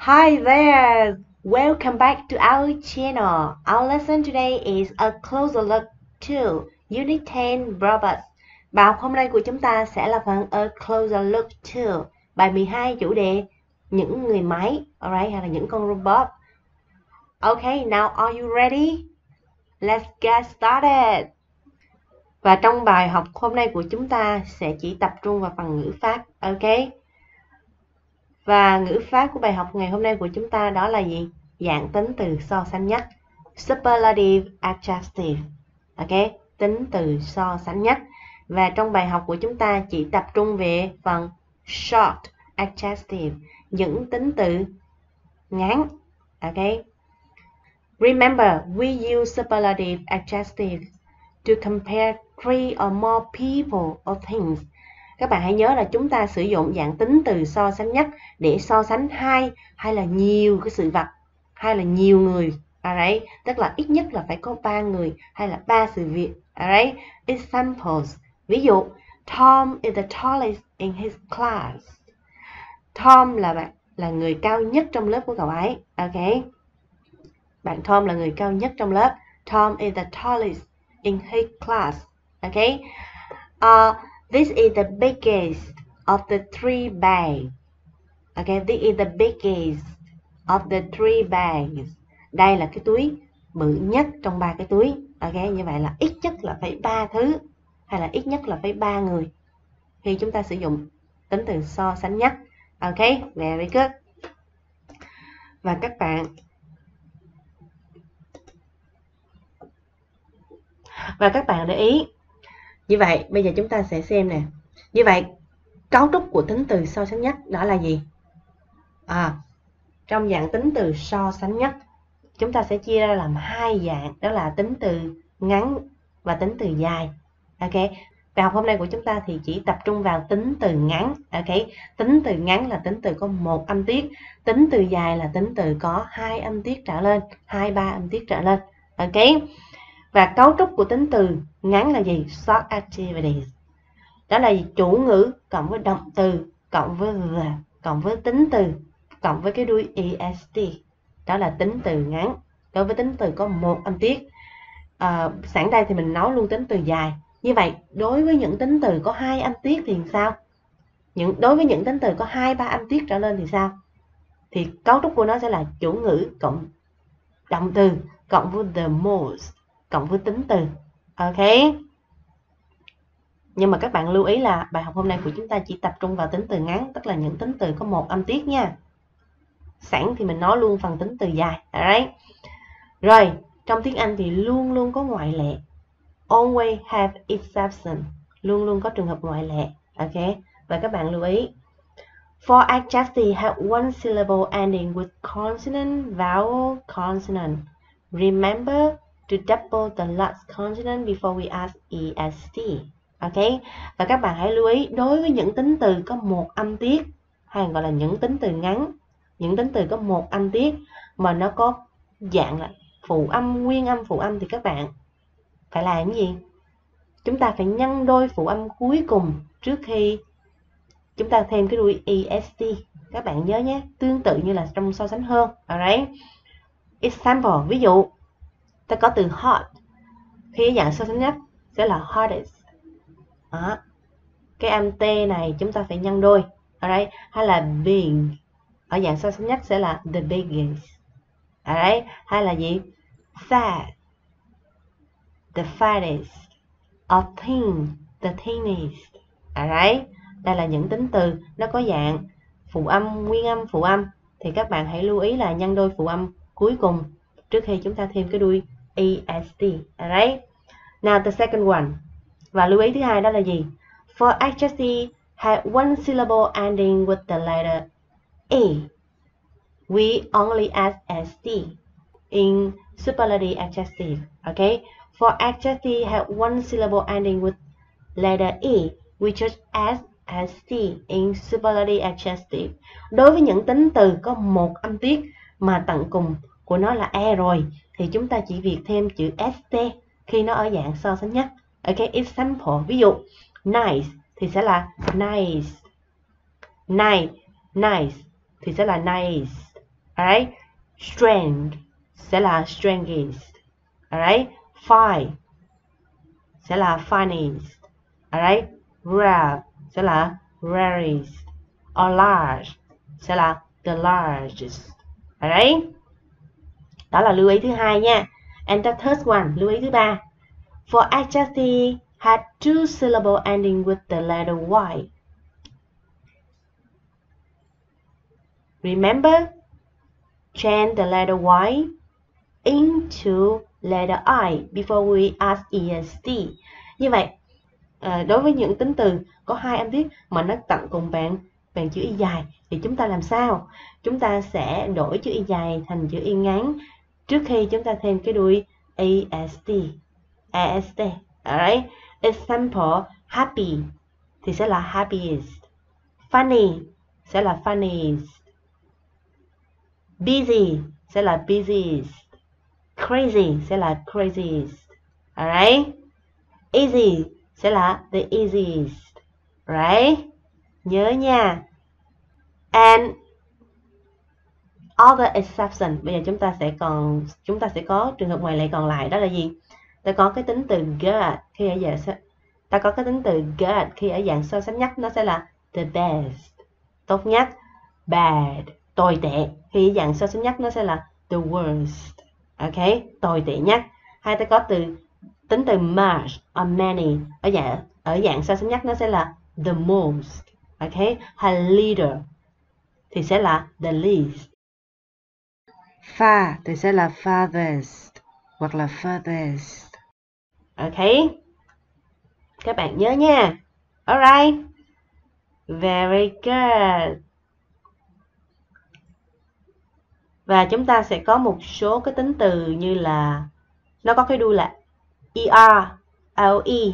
Hi there! Welcome back to our channel. Our lesson today is a closer look to Unit 10 Robots. Bài học hôm nay của chúng ta sẽ là phần A Closer Look to bài 12 chủ đề những người máy, alright, hay là những con robot. Okay, now are you ready? Let's get started. Và trong bài học hôm nay của chúng ta sẽ chỉ tập trung vào phần ngữ pháp, ok? Và ngữ pháp của bài học ngày hôm nay của chúng ta đó là gì? Dạng tính từ so sánh nhất. Superlative adjective. Ok, tính từ so sánh nhất. Và trong bài học của chúng ta chỉ tập trung về phần short adjective, những tính từ ngắn. Ok. Remember, we use superlative adjectives to compare three or more people or things. Các bạn hãy nhớ là chúng ta sử dụng dạng tính từ so sánh nhất để so sánh hai hay là nhiều cái sự vật hay là nhiều người. Alright, tức là ít nhất là phải có 3 người hay là 3 sự việc. Alright, examples. Ví dụ, Tom is the tallest in his class. Tom là người cao nhất trong lớp của cậu ấy. Ok, bạn Tom là người cao nhất trong lớp. Tom is the tallest in his class. Ok. This is the biggest of the three bags. Okay, this is the biggest of the three bags. Đây là cái túi bự nhất trong 3 cái túi. Ok, như vậy là ít nhất là phải 3 thứ hay là ít nhất là phải 3 người khi chúng ta sử dụng tính từ so sánh nhất. Ok, very good. Và các bạn để ý. Như vậy, bây giờ chúng ta sẽ xem nè. Như vậy, cấu trúc của tính từ so sánh nhất đó là gì? Trong dạng tính từ so sánh nhất, chúng ta sẽ chia ra làm hai dạng, đó là tính từ ngắn và tính từ dài. Ok, bài học hôm nay của chúng ta thì chỉ tập trung vào tính từ ngắn. Ok, tính từ ngắn là tính từ có một âm tiết, tính từ dài là tính từ có 2 âm tiết trở lên, 2-3 âm tiết trở lên. Ok, và cấu trúc của tính từ ngắn là gì? Short activities. Đó là chủ ngữ cộng với động từ cộng với the cộng với tính từ cộng với cái đuôi est. Đó là tính từ ngắn. Đối với tính từ có một âm tiết. Sẵn đây thì mình nói luôn tính từ dài. Như vậy đối với những tính từ có 2 âm tiết thì sao? Đối với những tính từ có 2-3 âm tiết trở lên thì sao? Thì cấu trúc của nó sẽ là chủ ngữ cộng động từ cộng với the most cộng với tính từ. Ok. Nhưng mà các bạn lưu ý là bài học hôm nay của chúng ta chỉ tập trung vào tính từ ngắn, tức là những tính từ có một âm tiết nha. Sẵn thì mình nói luôn phần tính từ dài. Alright. Rồi, trong tiếng Anh thì luôn luôn có ngoại lệ. Always have exception. Luôn luôn có trường hợp ngoại lệ. Ok. Và các bạn lưu ý. For adjective have one syllable ending with consonant, vowel, consonant. Remember to double the last consonant before we add est. Ok, và các bạn hãy lưu ý đối với những tính từ có một âm tiết hay gọi là những tính từ ngắn, những tính từ có một âm tiết mà nó có dạng là phụ âm, nguyên âm, phụ âm thì các bạn phải làm cái gì? Chúng ta phải nhân đôi phụ âm cuối cùng trước khi chúng ta thêm cái đuôi est. Các bạn nhớ nhé, tương tự như là trong so sánh hơn. Alright. Example, ví dụ ta có từ hot, khi dạng so sánh nhất sẽ là hottest. Đó. Cái âm T này chúng ta phải nhân đôi. Alright. Hay là big, ở dạng so sánh nhất sẽ là the biggest. Alright. Hay là gì? Fat, the fattest. Or thin, the thinnest. Alright. Đây là những tính từ nó có dạng phụ âm, nguyên âm, phụ âm. Thì các bạn hãy lưu ý là nhân đôi phụ âm cuối cùng trước khi chúng ta thêm cái đuôi est. Alright. Now the second one. Và lưu ý thứ hai đó là gì? For adjective have one syllable ending with the letter A, we only add st in superlative adjective. Okay? For adjective have one syllable ending with letter E, we just add st in superlative adjective. Đối với những tính từ có một âm tiết mà tận cùng của nó là E rồi thì chúng ta chỉ việc thêm chữ st khi nó ở dạng so sánh nhất. Ok, example, ví dụ nice thì sẽ là nice. Nice thì sẽ là nice. Alright, strength sẽ là strongest. Alright, fine sẽ là finest. Alright, rare sẽ là rarest. Or large sẽ là the largest. Alright, đó là lưu ý thứ hai nha. And the third one, lưu ý thứ ba. For adjective had two syllable ending with the letter Y. Remember, change the letter Y into letter I before we add est. Như vậy, đối với những tính từ có hai âm tiết mà nó tận cùng bằng chữ y dài thì chúng ta làm sao? Chúng ta sẽ đổi chữ y dài thành chữ y ngắn trước khi chúng ta thêm cái đuôi est. Alright. Example, happy thì sẽ là happiest. Funny sẽ là funniest. Busy sẽ là busiest. Crazy sẽ là craziest. Alright. Easy sẽ là the easiest. Right? Nhớ nha. And other exception, bây giờ chúng ta sẽ có trường hợp ngoại lệ còn lại, đó là gì? Ta có cái tính từ good khi ở dạng so sánh nhất, nó sẽ là the best, tốt nhất. Bad, tồi tệ, khi ở dạng so sánh nhất nó sẽ là the worst. Ok, tồi tệ nhất. Hay ta có tính từ much or many, ở dạng so sánh nhất nó sẽ là the most. Ok, hay leader thì sẽ là the least. Far thì sẽ là farthest hoặc là furthest. Ok, các bạn nhớ nha. Alright, very good. Và chúng ta sẽ có một số cái tính từ như là nó có cái đuôi là er, le,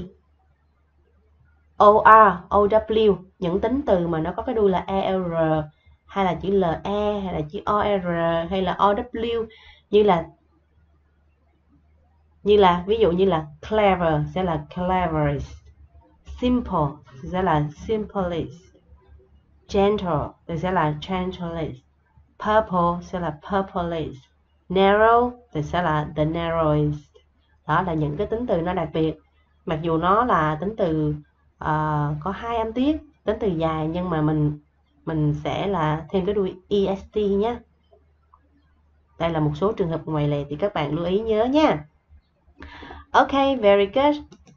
or, ow. Những tính từ mà nó có cái đuôi là er, hay là chữ le, hay là chữ or, hay là ow, như là ví dụ như là clever sẽ là cleverest, simple sẽ là simplest, gentle thì sẽ là gentlest, purple sẽ là purplest, narrow thì sẽ là the narrowest. Đó là những cái tính từ nó đặc biệt, mặc dù nó là tính từ có hai âm tiết, tính từ dài, nhưng mà mình sẽ là thêm cái đuôi est nhé. Đây là một số trường hợp ngoại lệ thì các bạn lưu ý nhớ nha. Ok, very good.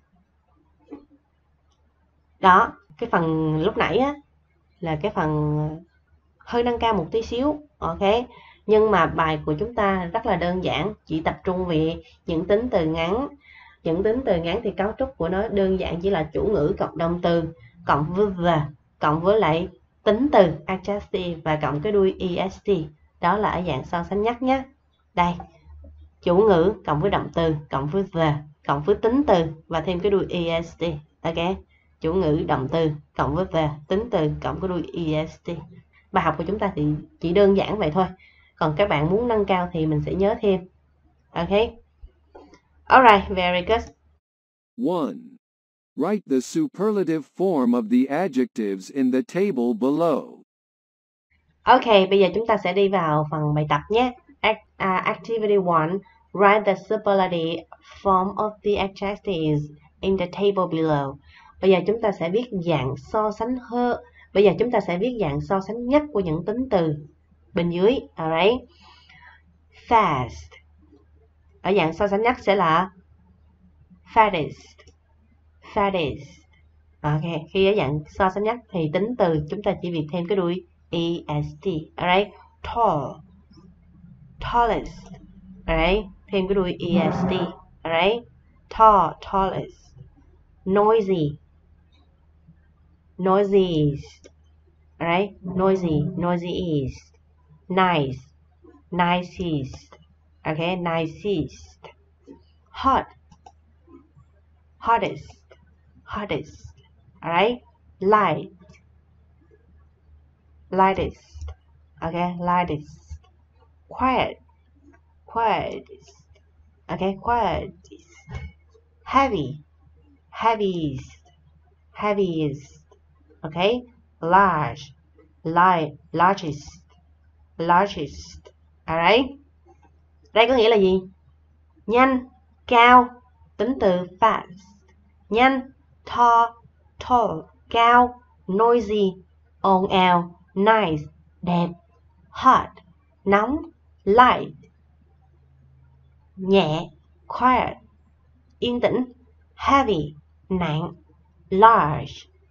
Đó, cái phần lúc nãy á là cái phần hơi nâng cao một tí xíu. Ok, nhưng mà bài của chúng ta rất là đơn giản, chỉ tập trung về những tính từ ngắn. Những tính từ ngắn thì cấu trúc của nó đơn giản, chỉ là chủ ngữ cộng động từ cộng với the cộng với lại tính từ adjective và cộng cái đuôi est. Đó là ở dạng so sánh nhất nhé. Đây, chủ ngữ cộng với động từ cộng với the cộng với tính từ và thêm cái đuôi est. Ok, chủ ngữ động từ cộng với the tính từ cộng cái đuôi est. Bài học của chúng ta thì chỉ đơn giản vậy thôi, còn các bạn muốn nâng cao thì mình sẽ nhớ thêm. Ok, alright, very good. 1. Write the superlative form of the adjectives in the table below. Ok, bây giờ chúng ta sẽ đi vào phần bài tập nhé. Activity 1. Write the superlative form of the adjectives in the table below. Bây giờ chúng ta sẽ viết dạng so sánh hơn. Bây giờ chúng ta sẽ viết dạng so sánh nhất của những tính từ bên dưới. Alright. Fast. Ở dạng so sánh nhất sẽ là fattest. Fattest. Ok, khi ở dạng so sánh nhất thì tính từ chúng ta chỉ việc thêm cái đuôi est. Alright. Tall. Tallest. Alright, thêm cái đuôi est. Alright. Tall, tallest. Noisy. Noisiest. Alright. Noisy, noisiest. Nice. Nicest. Okay, nicest. Hot. Hottest. Hottest. Alright. Light. Lightest. Okay, lightest. Quiet. Quietest. Okay, quietest. Heavy. Heaviest. Heaviest. Okay, large. Largest. Largest. Alright. Đây có nghĩa là gì? Nhanh, cao, tính từ fast. Nhanh, tall, cao, noisy, ồn ào, nice, đẹp, hot, nóng, light, nhẹ, quiet, yên tĩnh, heavy, nặng, large,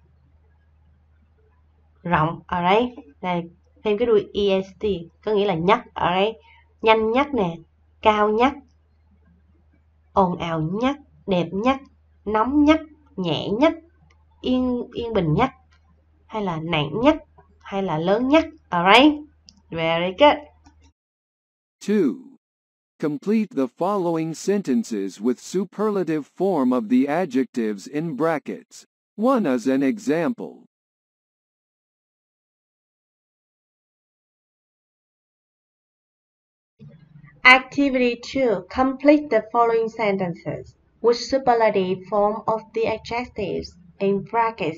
rộng. Alright. Đây, thêm cái đuôi est có nghĩa là nhất. Alright. Nhanh nhất nè, cao nhất, ồn ào nhất, đẹp nhất, nóng nhất, nhẹ nhất, yên bình nhất, hay là nặng nhất, hay là lớn nhất. Alright. Very good. 2. Complete the following sentences with superlative form of the adjectives in brackets. 1 as an example. Activity 2. Complete the following sentences with superlative form of the adjectives in brackets.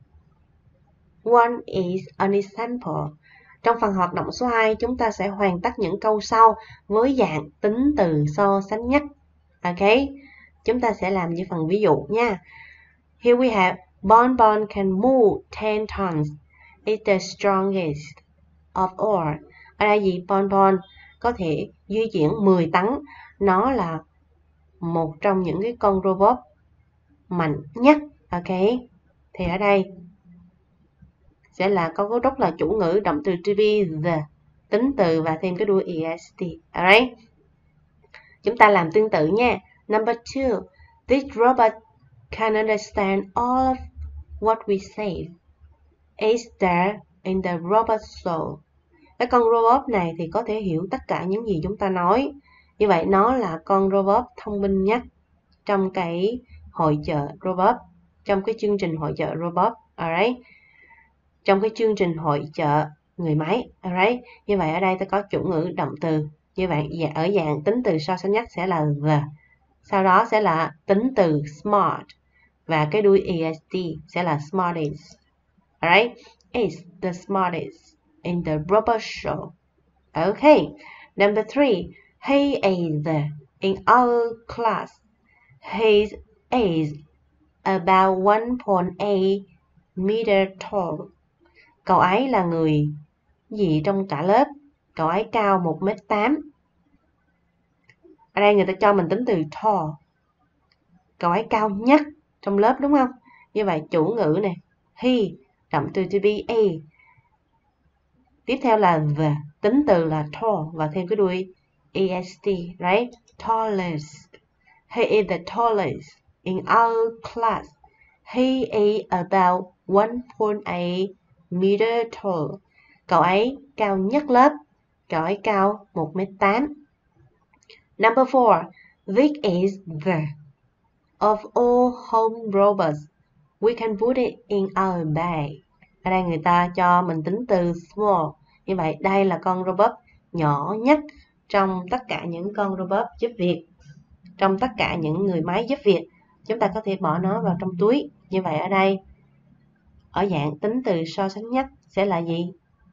1 is an example. Trong phần hoạt động số 2, chúng ta sẽ hoàn tất những câu sau với dạng tính từ so sánh nhất. Ok, chúng ta sẽ làm như phần ví dụ nha. Here we have Bonbon can move 10 tons. It's the strongest of all. Ở đây gì? Bonbon có thể di chuyển 10 tấn. Nó là một trong những cái con robot mạnh nhất. Ok, thì ở đây sẽ là có cấu trúc là chủ ngữ, động từ to be, the, tính từ và thêm cái đuôi est. Alright. Chúng ta làm tương tự nha. Number 2. This robot can understand all of what we say. Is there in the robot soul. Cái con robot này thì có thể hiểu tất cả những gì chúng ta nói. Như vậy nó là con robot thông minh nhất trong cái hội chợ robot, trong cái chương trình hội chợ robot. Alright. Trong cái chương trình hội chợ người máy. Alright. Như vậy ở đây ta có chủ ngữ, động từ. Như vậy ở dạng tính từ so sánh nhất sẽ là the. Sau đó sẽ là tính từ smart. Và cái đuôi est sẽ là smartest. Alright. Is the smartest in the robot show. Okay. Number 3. He is in our class. He is about 1.8 meter tall. Cậu ấy là người gì trong cả lớp? Cậu ấy cao 1m8. Ở đây người ta cho mình tính từ tall. Cậu ấy cao nhất trong lớp đúng không? Như vậy chủ ngữ này, he, động từ to be a. Tiếp theo là the, tính từ là tall và thêm cái đuôi est, right? Tallest. He is the tallest in our class. He is about 1.8 meter tall. Cậu ấy cao nhất lớp. Cậu ấy cao 1m8. Number 4. This is the of all home robots. We can put it in our bag. Ở đây người ta cho mình tính từ small. Như vậy đây là con robot nhỏ nhất trong tất cả những con robot giúp việc. Trong tất cả những người máy giúp việc, chúng ta có thể bỏ nó vào trong túi. Như vậy ở đây, ở dạng tính từ so sánh nhất sẽ là gì?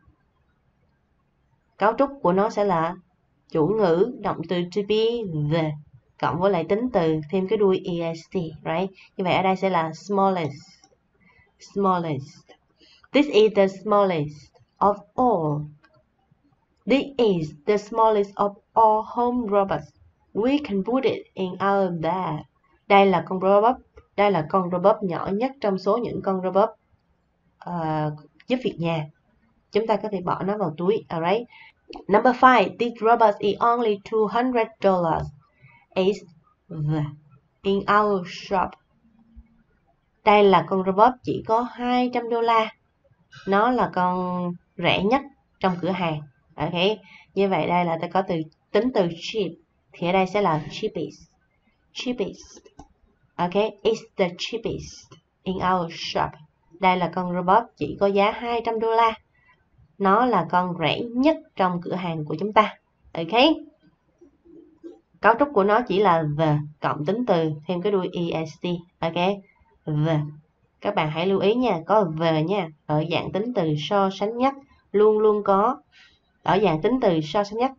Cấu trúc của nó sẽ là chủ ngữ, động từ to be, the, cộng với lại tính từ, thêm cái đuôi est, right? Như vậy ở đây sẽ là smallest. Smallest. This is the smallest of all. This is the smallest of all home robots. We can put it in our bag. Đây là con robot nhỏ nhất trong số những con robot giúp việc nhà. Chúng ta có thể bỏ nó vào túi. Alright. Number 5. This robot is only $200. Is in our shop. Đây là con robot chỉ có $200. Nó là con rẻ nhất trong cửa hàng. Ok. Như vậy đây là ta có tính từ cheap. Thì ở đây sẽ là cheapest. Cheapest. Ok. It's the cheapest in our shop. Đây là con robot chỉ có giá $200. Nó là con rẻ nhất trong cửa hàng của chúng ta. Ok. Cấu trúc của nó chỉ là the cộng tính từ thêm cái đuôi est. Ok. The. Các bạn hãy lưu ý nha, có the nha. Ở dạng tính từ so sánh nhất luôn luôn có. Ở dạng tính từ so sánh nhất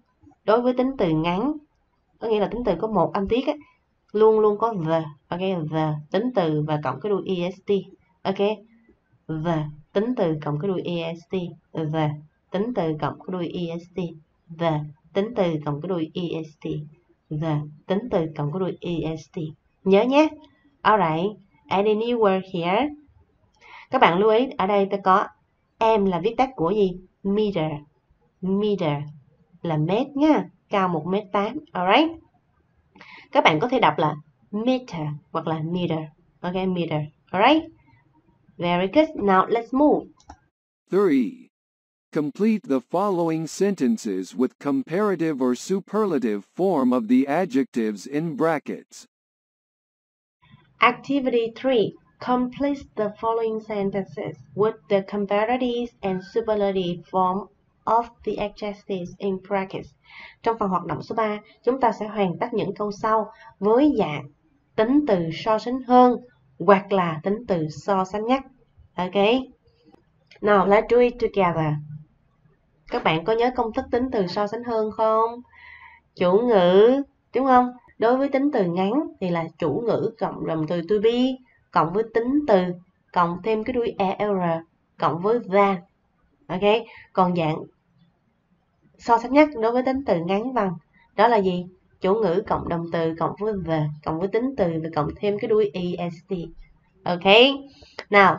đối với tính từ ngắn, có nghĩa là tính từ có một âm tiết á, luôn luôn có the. Ok, the tính từ và cộng cái đuôi est. Ok, the tính từ cộng cái đuôi est. The tính từ cộng cái đuôi est. The tính từ cộng cái đuôi est. The tính từ cộng cái đuôi est. Nhớ nhé. Alright, add a new word here. Các bạn lưu ý ở đây ta có M là viết tắt của gì? Meter. Meter là mét nha, cao 1m8. Alright. Các bạn có thể đọc là meter hoặc là meter. Ok, meter. Alright. Very good. Now let's move. 3. Complete the following sentences with comparative or superlative form of the adjectives in brackets. Activity 3. Complete the following sentences with the comparative and superlative form of the adjectives in brackets. Trong phần hoạt động số 3, chúng ta sẽ hoàn tất những câu sau với dạng tính từ so sánh hơn hoặc là tính từ so sánh nhất. Ok. Now let's do it together. Các bạn có nhớ công thức tính từ so sánh hơn không? Chủ ngữ, đúng không? Đối với tính từ ngắn thì là chủ ngữ cộng động từ to be cộng với tính từ cộng thêm cái đuôi er cộng với than. Ok. Còn dạng so sánh nhất đối với tính từ ngắn bằng đó là gì? Chủ ngữ cộng động từ cộng với the cộng với tính từ và cộng thêm cái đuôi est. Ok. Now,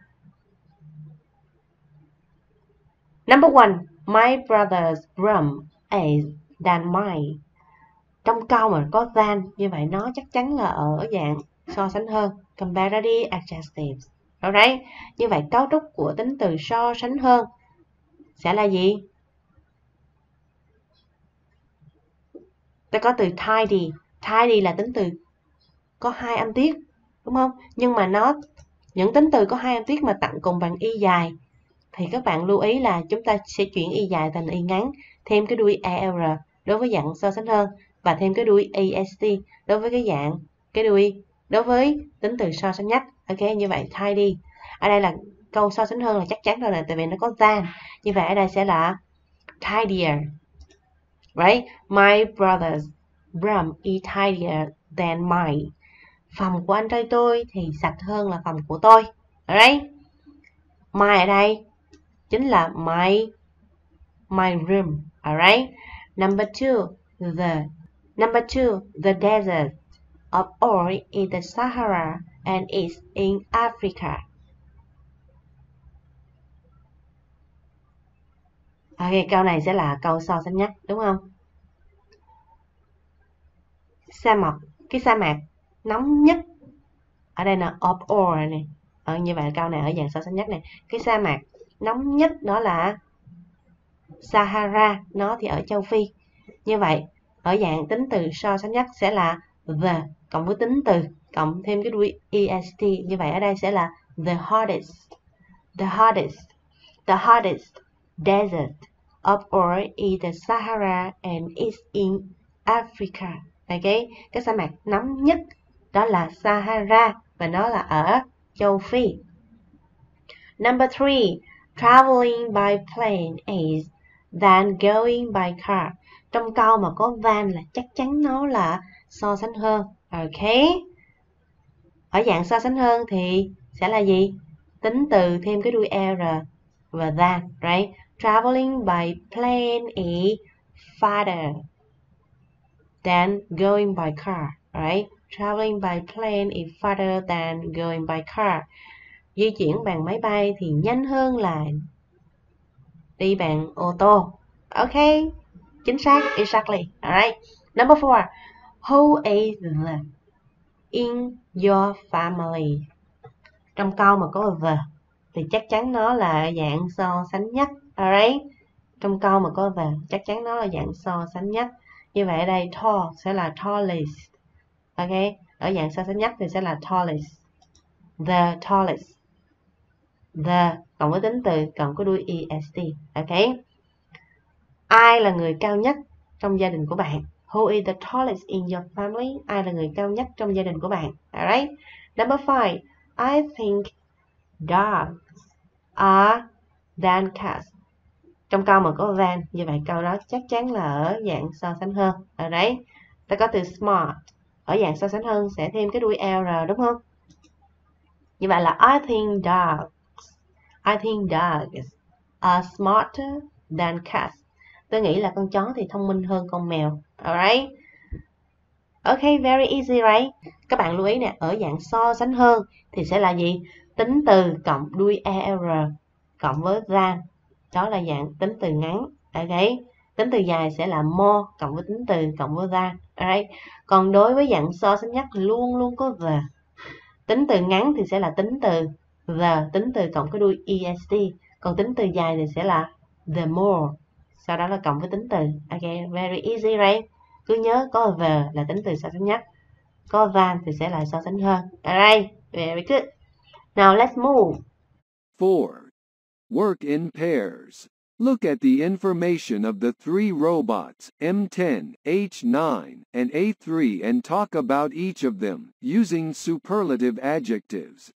number 1, my brother's drum is than mine. Trong câu mà có than như vậy nó chắc chắn là ở dạng so sánh hơn, comparative adjectives. Alright. Như vậy cấu trúc của tính từ so sánh hơn sẽ là gì? Ta có từ tidy. Tidy là tính từ có hai âm tiết, đúng không? Nhưng mà những tính từ có hai âm tiết mà tặng cùng bằng y dài thì các bạn lưu ý là chúng ta sẽ chuyển y dài thành y ngắn, thêm cái đuôi er đối với dạng so sánh hơn và thêm cái đuôi est đối với đối với tính từ so sánh nhất. Ok, như vậy tidy. Ở đây là câu so sánh hơn là chắc chắn rồi nè, tại vì nó có than. Như vậy ở đây sẽ là tidier. Right? My brother's room is tidier than mine. Phòng của anh trai tôi thì sạch hơn là phòng của tôi. Alright? My ở đây chính là my room. Alright? Number 2, the desert of oil is the Sahara and is in Africa. Ok, câu này sẽ là câu so sánh nhất, đúng không? Cái sa mạc nóng nhất ở đây là of oil này. Như vậy câu này ở dạng so sánh nhất này. Cái sa mạc nóng nhất đó là Sahara, nó thì ở châu Phi. Như vậy ở dạng tính từ so sánh nhất sẽ là the cộng với tính từ cộng thêm cái đuôi est. Như vậy ở đây sẽ là the hottest desert of all is the Sahara and is in Africa. Ok, cái sa mạc nóng nhất đó là Sahara và nó là ở châu Phi. Number 3, traveling by plane is than going by car. Trong câu mà có than là chắc chắn nó là so sánh hơn. Ok. Ở dạng so sánh hơn thì sẽ là gì? Tính từ thêm cái đuôi er và than, right? Traveling by plane is farther than going by car, right? Traveling by plane is farther than going by car. Di chuyển bằng máy bay thì nhanh hơn là đi bằng ô tô. Ok, chính xác, exactly. Alright. Number 4, who is the in your family? Trong câu mà có the thì chắc chắn nó là dạng so sánh nhất. Alright. Trong câu mà có the chắc chắn nó là dạng so sánh nhất. Như vậy ở đây tall sẽ là tallest. Ok, ở dạng so sánh nhất thì sẽ là tallest. The tallest. The cộng với tính từ cộng có đuôi est. Ok. Ai là người cao nhất trong gia đình của bạn? Who is the tallest in your family? Ai là người cao nhất trong gia đình của bạn? Alright. Number 5, I think dogs are than cats. trong câu mà có than, như vậy câu đó chắc chắn là ở dạng so sánh hơn. Ở đấy, ta có từ smart, ở dạng so sánh hơn sẽ thêm cái đuôi er, đúng không? Như vậy là I think dogs are smarter than cats. Tôi nghĩ là con chó thì thông minh hơn con mèo. Alright. Okay, very easy, right? Các bạn lưu ý nè, ở dạng so sánh hơn thì sẽ là gì? Tính từ cộng đuôi er cộng với than. Đó là dạng tính từ ngắn. Okay. Tính từ dài sẽ là more cộng với tính từ cộng với than. Alright. Còn đối với dạng so sánh nhất luôn luôn có the. Tính từ ngắn thì sẽ là tính từ the, tính từ cộng cái đuôi est. Còn tính từ dài thì sẽ là the more. Sau đó là cộng với tính từ. Okay, very easy, right? Cứ nhớ có the là tính từ so sánh nhất, có than thì sẽ là so sánh hơn. Alright, very good. Now let's move. 4. Work in pairs. Look at the information of the three robots, M10, H9, and A3 and talk about each of them, using superlative adjectives.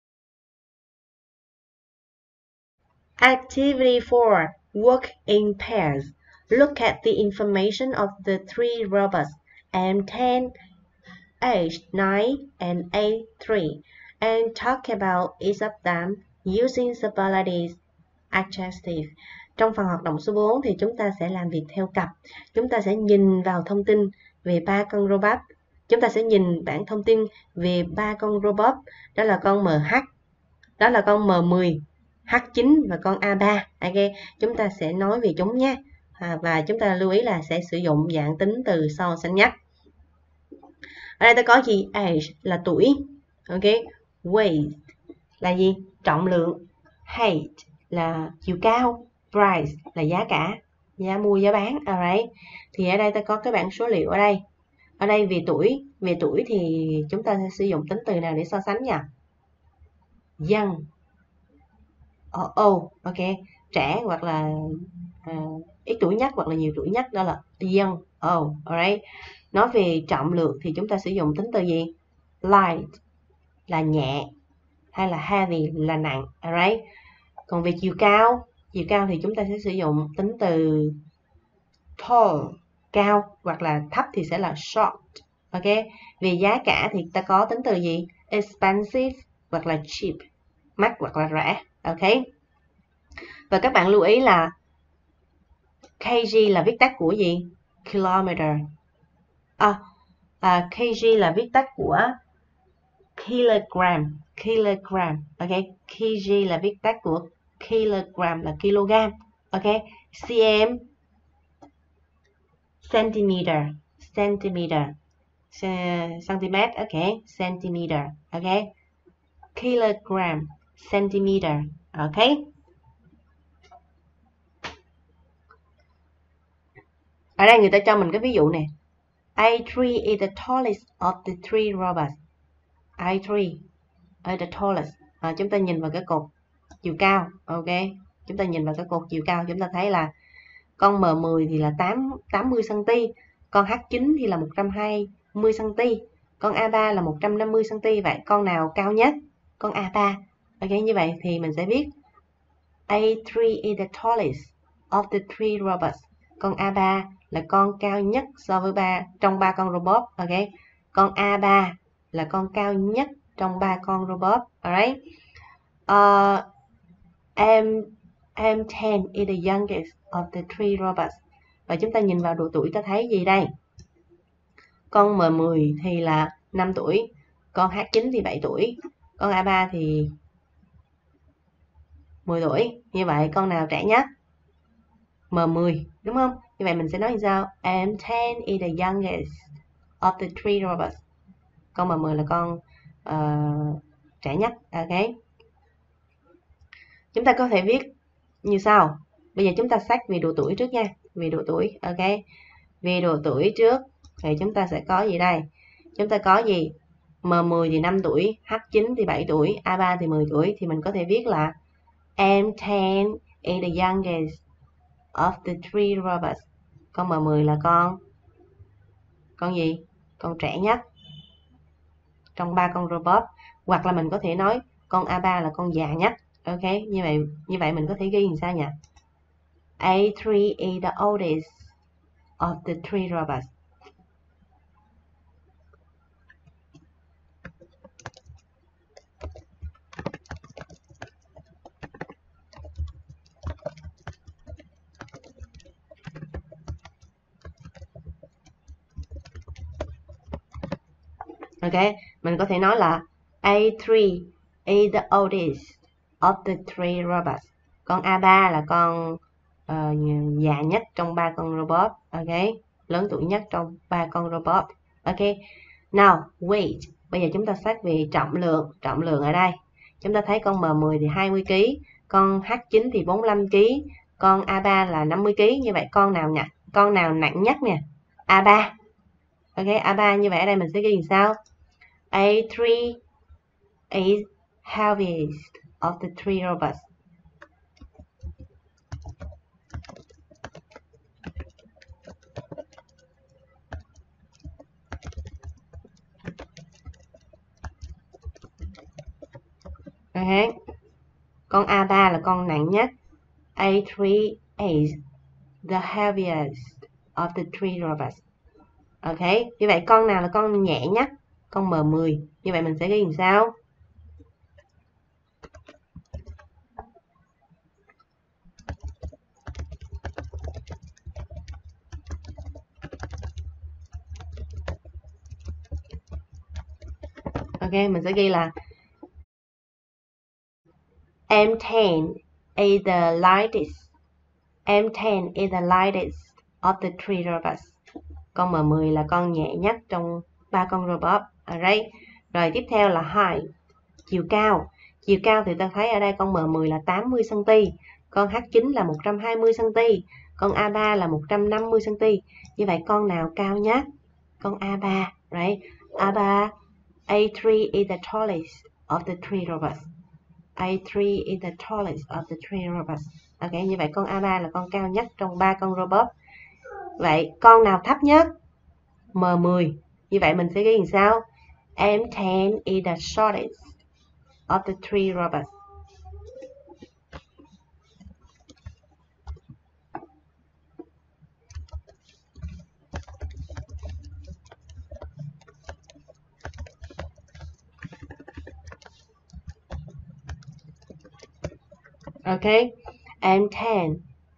Activity 4. Work in pairs. Look at the information of the three robots, M10, H9, and A3, and talk about each of them using superlative adjectives. Trong phần hoạt động số 4 thì chúng ta sẽ làm việc theo cặp. Chúng ta sẽ nhìn vào thông tin về 3 con robot. Chúng ta sẽ nhìn bảng thông tin về 3 con robot. Đó là con MH, đó là con M10, H9 và con A3. Okay. Chúng ta sẽ nói về chúng nhé. Và chúng ta lưu ý là sẽ sử dụng dạng tính từ so sánh nhất. Ở đây ta có gì? Age là tuổi. Okay. Weight là gì? Trọng lượng. Height là chiều cao. Price là giá cả, giá mua giá bán. Alright. Thì ở đây ta có cái bảng số liệu ở đây. Ở đây về tuổi thì chúng ta sẽ sử dụng tính từ nào để so sánh nhỉ? Young. Ok. Trẻ hoặc là ít tuổi nhất hoặc là nhiều tuổi nhất, đó là young. Alright. Nói về trọng lượng thì chúng ta sử dụng tính từ gì? Light là nhẹ, hay là heavy là nặng. Alright. Còn về chiều cao thì chúng ta sẽ sử dụng tính từ tall, cao, hoặc là thấp thì sẽ là short. Ok. Về giá cả thì ta có tính từ gì? Expensive hoặc là cheap, mắc hoặc là rẻ. Ok. Và các bạn lưu ý là kg là viết tắt của gì? Kilometer. Kg là viết tắt của kilogram. Ok. Kg là viết tắt của kilogram là kg. Ok. Cm centimeter. Cm, ok. Centimeter. Ok. Kilogram, centimeter. Ok. Ở đây người ta cho mình cái ví dụ này. A3 is the tallest of the three robots. A3 is the tallest. Chúng ta nhìn vào cái cột chiều cao. Ok. Chúng ta nhìn vào cái cột chiều cao, chúng ta thấy là con M10 thì là 80 cm, con H9 thì là 120 cm, con A3 là 150 cm. Vậy con nào cao nhất? Con A3. Ok, như vậy thì mình sẽ viết A3 is the tallest of the three robots. Con A3 là con cao nhất so với trong 3 con robot. Ok. Con A3 là con cao nhất trong 3 con robot. Alright. M10 is the youngest of the three robots. Và chúng ta nhìn vào độ tuổi ta thấy gì đây? Con M10 thì là 5 tuổi, con H9 thì 7 tuổi, con A3 thì 10 tuổi. Như vậy con nào trẻ nhất? M10, đúng không? Như vậy mình sẽ nói như sao? M10 is the youngest of the three robots. Con M10 là con trẻ nhất. Ok. Chúng ta có thể viết như sau. Bây giờ chúng ta xét về độ tuổi trước nha. Về độ tuổi. Ok. Về độ tuổi trước thì chúng ta sẽ có gì đây? Chúng ta có gì? M10 thì 5 tuổi, H9 thì 7 tuổi, A3 thì 10 tuổi. Thì mình có thể viết là M10 is the youngest of the three robots. Con M10 là con gì? Con trẻ nhất trong 3 con robot. Hoặc là mình có thể nói con A3 là con già nhất. Ok, như vậy mình có thể ghi làm sao nhỉ? A3 is the oldest of the three robots. Ok, mình có thể nói là A3 is the oldest of the three robots. Con A3 là con già nhất trong ba con robot. Ok, lớn tuổi nhất trong ba con robot. Ok, now weight. Bây giờ chúng ta xét về trọng lượng. Trọng lượng ở đây chúng ta thấy con M10 thì 20 kg, con H9 thì 45 kg, con A3 là 50 kg. Như vậy con nào nặng nhất nè? A3. Ok, A3. Như vậy ở đây mình sẽ ghi làm sao? A3 is heaviest of the three robots. Ok, con A3 là con nặng nhất. A3 is the heaviest of the three robots. Ok, như vậy con nào là con nhẹ nhất? Con M10. Như vậy mình sẽ ghi làm sao? Ok, mình sẽ ghi là M10 is the lightest. M10 is the lightest of the three robots. Con M10 là con nhẹ nhất trong ba con robot. Alright. Rồi tiếp theo là height, chiều cao. Chiều cao thì ta thấy ở đây con M10 là 80 cm, con H9 là 120 cm, con A3 là 150 cm. Như vậy con nào cao nhất? Con A3, right? A3 is the tallest of the three robots. A3 is the tallest of the three robots. Ok, như vậy con A3 là con cao nhất trong ba con robot. Vậy con nào thấp nhất? M10. Như vậy mình sẽ ghi làm sao? M10 is the shortest of the three robots. Ok, M10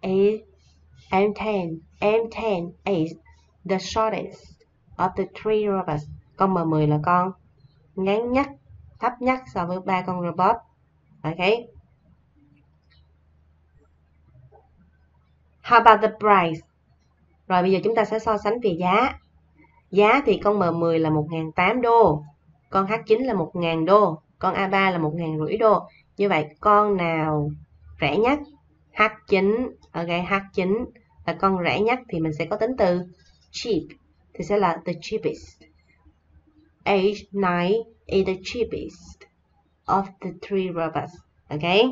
is the shortest of the three robots. Con M10 là con ngắn nhất, thấp nhất so với ba con robot. Ok. How about the price? Rồi bây giờ chúng ta sẽ so sánh về giá. Giá thì con M10 là 1.800 đô, con H9 là 1.000 đô, con A3 là 1.500 đô. Như vậy con nào rẻ nhất? H9. Ok, H9 là con rẻ nhất thì mình sẽ có tính từ cheap thì sẽ là the cheapest. H9 is the cheapest of the three robots. Ok.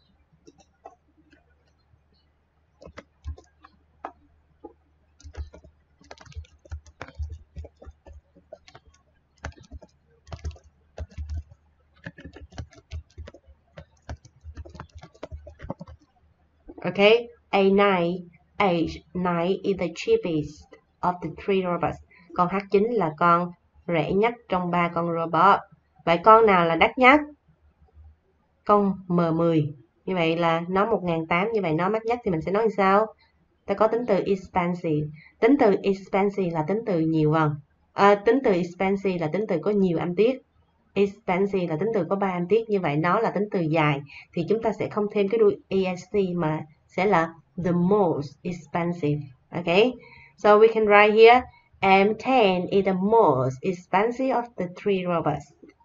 Ok, A9 is the cheapest of the three robots. Con H9 là con rẻ nhất trong ba con robot. Vậy con nào là đắt nhất? Con M10. Như vậy là nó 1.800, như vậy nó mắc nhất thì mình sẽ nói như sao? Ta có tính từ expensive. Tính từ expensive là tính từ nhiều vần. Tính từ expensive là tính từ có nhiều âm tiết. Expensive là tính từ có 3 âm tiết, như vậy nó là tính từ dài thì chúng ta sẽ không thêm cái đuôi est mà sẽ là the most expensive. Okay, so we can write here M10 is the most expensive of the three robots.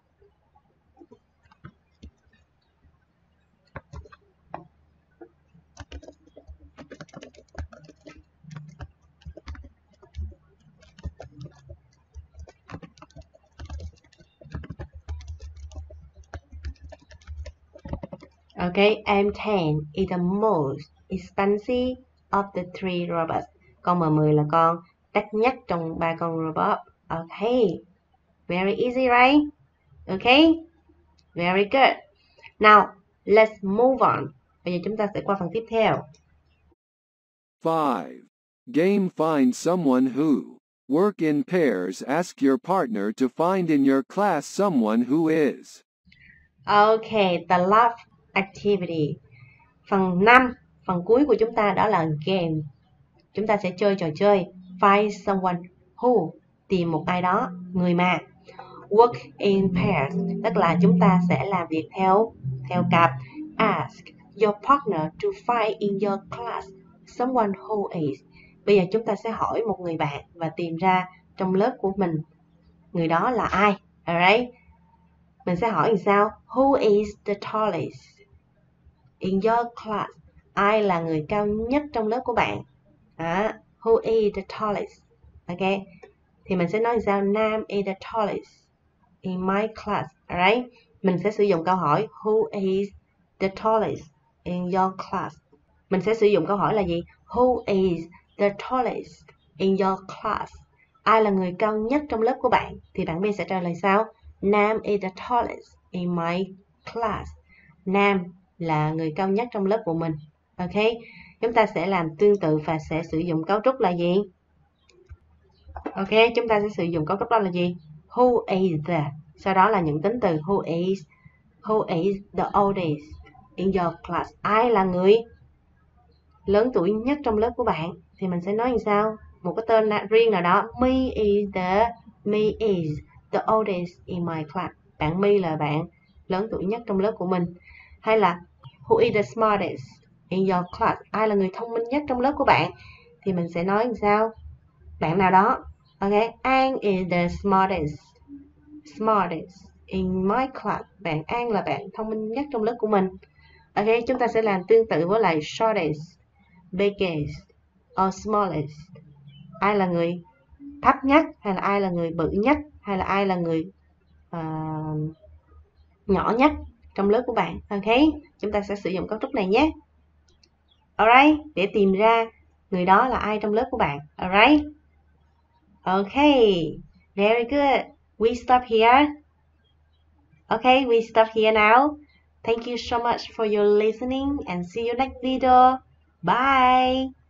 Okay, M10 is the most expensive of the three robots. Con M10 là con đắt nhất trong ba con robot. Okay, very easy, right? Okay, very good. Now, let's move on. Bây giờ chúng ta sẽ qua phần tiếp theo. 5. Game Find Someone Who. Work in pairs. Ask your partner to find in your class someone who is. Okay, the last activity. Phần 5, phần cuối của chúng ta đó là game. Chúng ta sẽ chơi trò chơi Find someone who, tìm một ai đó, người mà. Work in pairs, tức là chúng ta sẽ làm việc theo cặp. Ask your partner to find in your class someone who is. Bây giờ chúng ta sẽ hỏi một người bạn và tìm ra trong lớp của mình người đó là ai. Alright. Mình sẽ hỏi làm sao? Who is the tallest in your class? Ai là người cao nhất trong lớp của bạn? Who is the tallest? Ok. Thì mình sẽ nói làm sao? Nam is the tallest in my class. Alright. Mình sẽ sử dụng câu hỏi who is the tallest in your class. Mình sẽ sử dụng câu hỏi là gì? Who is the tallest in your class? Ai là người cao nhất trong lớp của bạn? Thì bạn B sẽ trả lời sao? Nam is the tallest in my class. Nam là người cao nhất trong lớp của mình. Ok. Chúng ta sẽ làm tương tự và sẽ sử dụng cấu trúc là gì? Ok, chúng ta sẽ sử dụng cấu trúc đó là gì? Who is the. Sau đó là những tính từ who is the oldest in your class. Ai là người lớn tuổi nhất trong lớp của bạn? Thì mình sẽ nói như sao? Một cái tên riêng nào đó. Me is the oldest in my class. Bạn My là bạn lớn tuổi nhất trong lớp của mình. Hay là who is the smartest in your class? Ai là người thông minh nhất trong lớp của bạn? Thì mình sẽ nói như sao? Bạn nào đó. Ok, An is the smartest in my class. Bạn An là bạn thông minh nhất trong lớp của mình. Ok, chúng ta sẽ làm tương tự với lại shortest, biggest or smallest. Ai là người thấp nhất, hay là ai là người bự nhất, hay là ai là người nhỏ nhất trong lớp của bạn. Ok, chúng ta sẽ sử dụng cấu trúc này nhé. Alright, để tìm ra người đó là ai trong lớp của bạn. Alright. Okay, very good. We stop here. Okay, we stop here now. Thank you so much for your listening and see you next video. Bye.